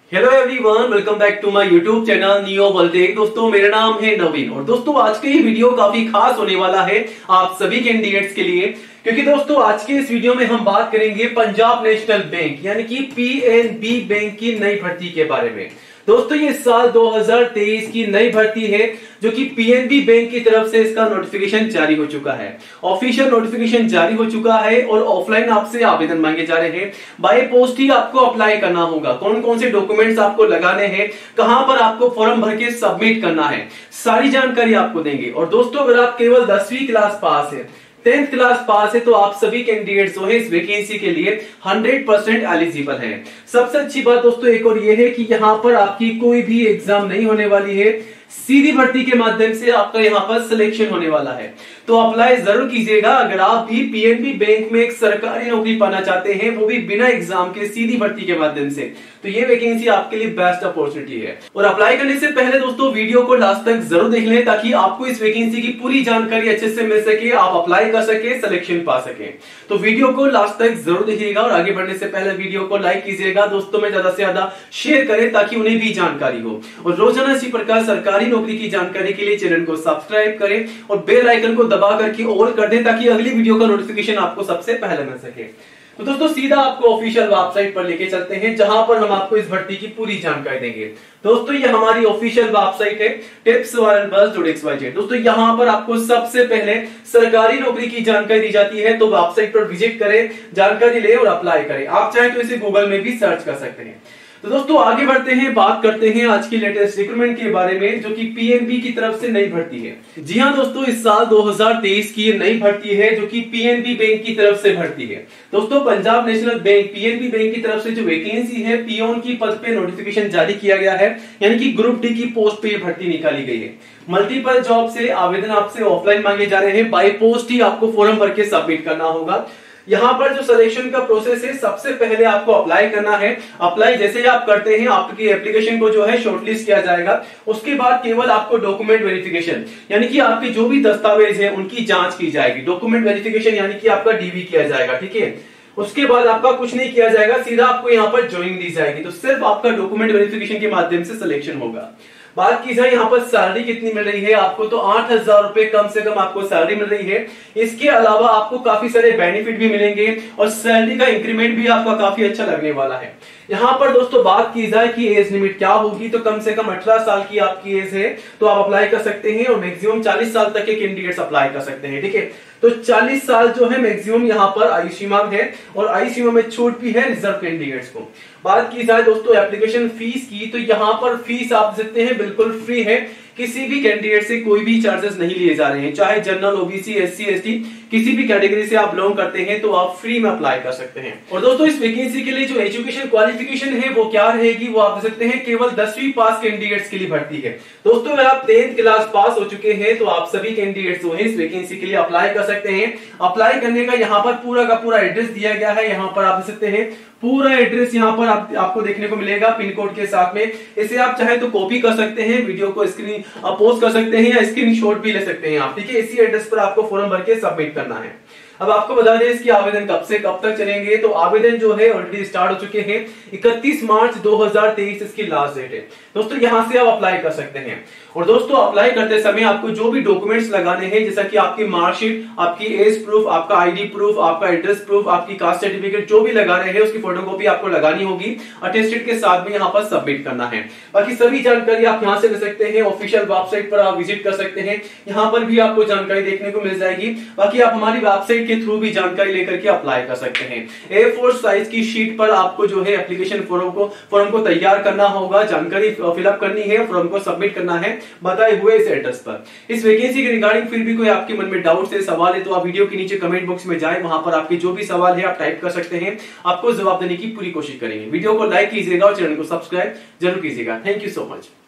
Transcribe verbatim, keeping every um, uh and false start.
Hello everyone, welcome back to my YouTube channel Neo Voltech. दोस्तों मेरा नाम है नवीन और दोस्तों आज के ये वीडियो काफी खास होने वाला है आप सभी कैंडिडेट्स के लिए, क्योंकि दोस्तों आज के इस वीडियो में हम बात करेंगे पंजाब नेशनल बैंक यानी कि पीएनबी बैंक की नई भर्ती के बारे में। दोस्तों ये साल दो हज़ार तेईस की नई भर्ती है जो कि पीएनबी बैंक की तरफ से इसका नोटिफिकेशन जारी हो चुका है। ऑफिशियल नोटिफिकेशन जारी हो चुका है और ऑफलाइन आपसे आवेदन मांगे जा रहे हैं। बाय पोस्ट ही आपको अप्लाई करना होगा। कौन कौन से डॉक्यूमेंट्स आपको लगाने हैं, कहां पर आपको फॉर्म भर के सबमिट करना है, सारी जानकारी आपको देंगे। और दोस्तों अगर आप केवल दसवीं क्लास पास है, टेंथ क्लास पास है तो आप सभी कैंडिडेट्स जो है इस वैकेंसी के लिए हंड्रेड परसेंट एलिजिबल हैं। सबसे अच्छी बात दोस्तों एक और ये है कि यहाँ पर आपकी कोई भी एग्जाम नहीं होने वाली है, सीधी भर्ती के माध्यम से आपका यहाँ पर सिलेक्शन होने वाला है। तो अप्लाई जरूर कीजिएगा अगर आप भी पीएनबी बैंक में एक सरकारी नौकरी पाना चाहते हैं, वो भी बिना एग्जाम के सीधी भर्ती के माध्यम से, तो ये वैकेंसी आपके लिए बेस्ट अपॉर्चुनिटी है। और अप्लाई करने से पहले दोस्तों वीडियो को लास्ट तक जरूर देख लें ताकि आपको इस वैकेंसी की पूरी जानकारी अच्छे से मिल सके, आप अप्लाई कर सके, सिलेक्शन पा सके। तो वीडियो को लास्ट तक जरूर देखिएगा और आगे बढ़ने से पहले वीडियो को लाइक कीजिएगा, दोस्तों में ज्यादा से ज्यादा शेयर करें ताकि उन्हें भी जानकारी हो। और रोजाना इसी प्रकार सरकारी नौकरी की जानकारी के लिए चैनल को सब्सक्राइब करें और बेल आइकन को दबा करके ऑल कर दें ताकि अगली वीडियो का नोटिफिकेशन आपको सबसे पहले मिल सके। तो दोस्तों सीधा आपको ऑफिशियल वेबसाइट पर लेके चलते हैं जहां पर हम आपको इस भर्ती की पूरी जानकारी देंगे। दोस्तों ये हमारी ऑफिशियल वेबसाइट है tips viral bus dot x y z. दोस्तों यहां पर आपको सबसे पहले सरकारी नौकरी की जानकारी दी जाती है, तो वेबसाइट पर विजिट करें, जानकारी लें और अप्लाई करें। आप चाहें तो इसे गूगल में भी सर्च कर सकते हैं। तो दोस्तों आगे बढ़ते हैं, बात करते हैं आज की लेटेस्ट रिक्रूटमेंट के बारे में जो कि पीएनबी की तरफ से नई भर्ती है। जी हां दोस्तों, इस साल दो हज़ार तेईस की नई भर्ती है जो कि पीएनबी बैंक की तरफ से भर्ती है। दोस्तों Punjab national bank PNB bank की तरफ से जो वैकेंसी है पियोन की पद पे नोटिफिकेशन जारी किया गया है, यानी कि ग्रुप डी की पोस्ट पे भर्ती निकाली गई है। मल्टीपल जॉब से आवेदन आपसे ऑफलाइन मांगे जा रहे हैं, बाय पोस्ट ही आपको फॉर्म भर के सबमिट करना होगा। यहाँ पर जो सिलेक्शन का प्रोसेस है, सबसे पहले आपको अप्लाई करना है। अप्लाई जैसे ही आप करते हैं आपकी एप्लीकेशन को जो है शॉर्टलिस्ट किया जाएगा। उसके बाद केवल आपको डॉक्यूमेंट वेरिफिकेशन यानी कि आपके जो भी दस्तावेज है उनकी जांच की जाएगी। डॉक्यूमेंट वेरिफिकेशन यानी कि आपका डीवी किया जाएगा, ठीक है। उसके बाद आपका कुछ नहीं किया जाएगा, सीधा आपको यहाँ पर ज्वाइनिंग दी जाएगी। तो सिर्फ आपका डॉक्यूमेंट वेरिफिकेशन के माध्यम से सिलेक्शन होगा। बात की जाए यहाँ पर सैलरी कितनी मिल रही है आपको, तो आठ हजार रुपए कम से कम आपको सैलरी मिल रही है। इसके अलावा आपको काफी सारे बेनिफिट भी मिलेंगे और सैलरी का इंक्रीमेंट भी आपका काफी अच्छा लगने वाला है। यहाँ पर दोस्तों बात की जाए कि एज लिमिट क्या होगी, तो कम से कम अठारह साल की आपकी एज है तो आप अप्लाई कर सकते हैं और मैक्सिमम चालीस साल तक के कैंडिडेट्स अप्लाई कर सकते हैं, ठीक है। तो चालीस साल जो है मैक्सिमम यहाँ पर आयु सीमा है और आयु सीमा में छूट भी है रिजर्व कैंडिडेट्स को। बात की जाए दोस्तों एप्लीकेशन फीस की, तो यहाँ पर फीस आप सकते हैं बिल्कुल फ्री है। किसी भी कैंडिडेट से कोई भी चार्जेस नहीं लिए जा रहे हैं, चाहे जनरल, ओबीसी, एससी, एसटी किसी भी कैटेगरी से आप बिलोंग करते हैं तो आप फ्री में अप्लाई कर सकते हैं। और दोस्तों इस वैकेंसी के लिए जो एजुकेशन क्वालिफिकेशन है वो क्या रहेगी, वो आप दे सकते हैं केवल दसवीं पास कैंडिडेट्स के लिए भर्ती है। दोस्तों अगर आप टेंथ क्लास पास हो चुके हैं तो आप सभी कैंडिडेट्स जो है इस वैकेंसी के लिए अप्लाई कर सकते हैं। अप्लाई करने का यहाँ पर पूरा का पूरा एड्रेस दिया गया है, यहाँ पर आप दे सकते हैं पूरा एड्रेस यहाँ पर आप, आपको देखने को मिलेगा पिन कोड के साथ में। इसे आप चाहे तो कॉपी कर सकते हैं, वीडियो को स्क्रीन पोस्ट कर सकते हैं या स्क्रीनशॉट भी ले सकते हैं आप, ठीक है। इसी एड्रेस पर आपको फॉर्म भर के सबमिट करना है। अब आपको बता दें इसकी आवेदन कब से कब तक चलेंगे, तो आवेदन जो है ऑलरेडी स्टार्ट हो चुके हैं। इकतीस मार्च दो हज़ार तेईस इसकी लास्ट डेट है। दोस्तों यहां से आप अप्लाई कर सकते हैं। और दोस्तों अप्लाई करते समय आपको जो भी डॉक्यूमेंट्स लगाने हैं, जैसा कि आपकी मार्कशीट, आपकी एज प्रूफ, आपका आईडी प्रूफ, आपका एड्रेस प्रूफ, आपकी कास्ट सर्टिफिकेट जो भी लगा रहे हैं उसकी फोटोकॉपी आपको लगानी होगी, अटेस्टेड के साथ में यहाँ पर सबमिट करना है। बाकी सभी जानकारी आप यहाँ से ले सकते हैं, ऑफिशियल वेबसाइट पर आप विजिट कर सकते हैं, यहाँ पर भी आपको जानकारी देखने को मिल जाएगी। बाकी आप हमारी वेबसाइट के थ्रू भी जानकारी लेकर के अप्लाई कर सकते हैं। ए फोर साइज की शीट पर आपको जो है एप्लीकेशन फॉर्म को फॉर्म को तैयार करना होगा, जानकारी फिलअप करनी है, फॉर्म को सबमिट करना है बताए हुए इस एड्रेस पर। इस वैकेंसी के रिगार्डिंग फिर भी कोई आपके मन में डाउट है, सवाल है, तो आप वीडियो के नीचे कमेंट बॉक्स में जाएं, वहां पर आपके जो भी सवाल है आप टाइप कर सकते हैं, आपको जवाब देने की पूरी कोशिश करेंगे। वीडियो को लाइक कीजिएगा और चैनल को सब्सक्राइब जरूर कीजिएगा। Thank you so much.